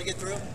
to get through?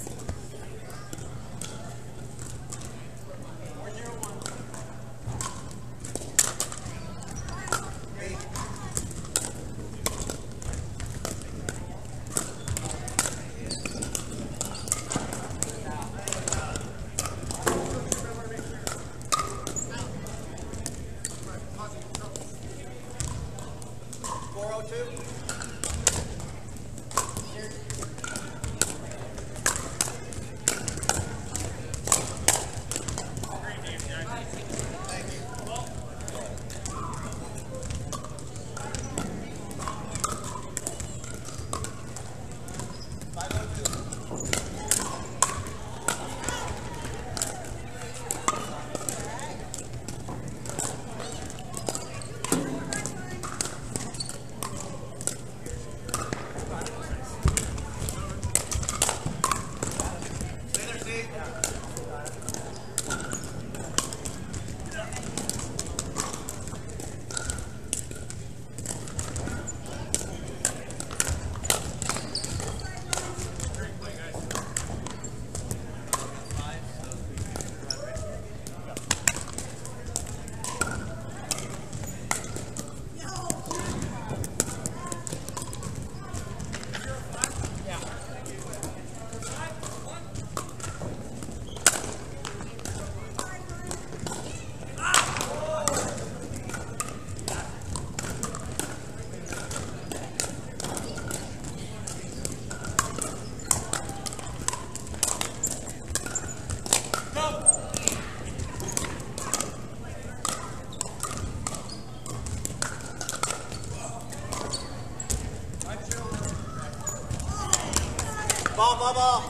Ball.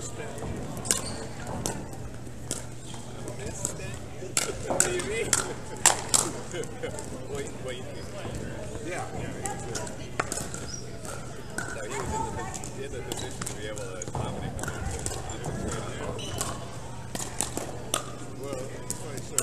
What do you mean? What you think? Yeah. So he was in the position to be able to dominate the competition. Well, it's funny, so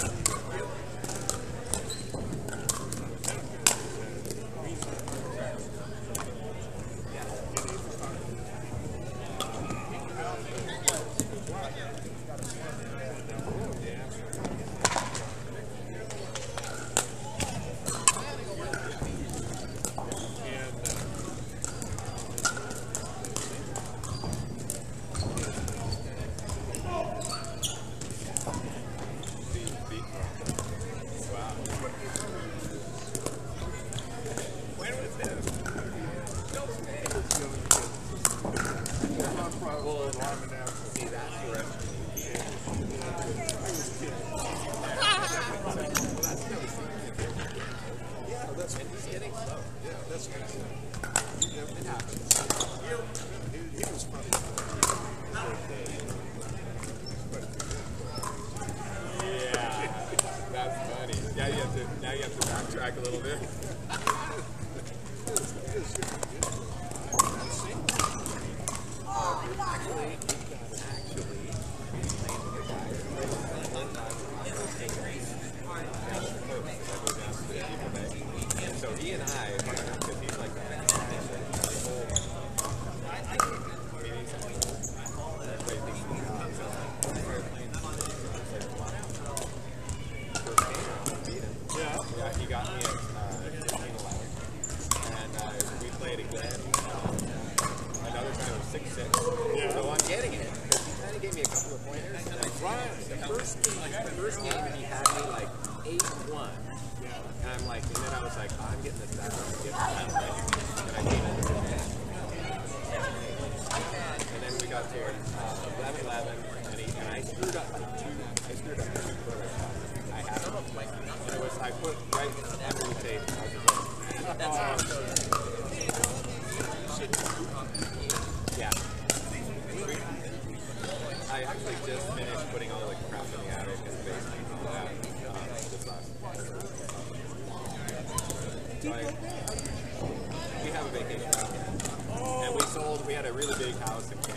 now you have to backtrack a little bit. So he and I, because he's like yeah, he got me at 15-11. And we played again. Another time it was 6-6. Yeah. So I'm getting it. Because he kind of gave me a couple of pointers. And the first game he had me like 8-1. And I'm like, and then I was like, I'm getting this back. And I came in. And then we got to 11-11. And I screwed up like two. I screwed up 2 quarters. I had him. And it was, I put right after the tape. Yeah. I actually just finished putting all the crap in the attic and the basement and all that this last so we have a vacation house. And we had a really big house in